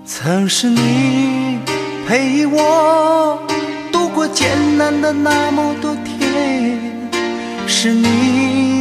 曾是你陪我度过艰难的那么多天，是你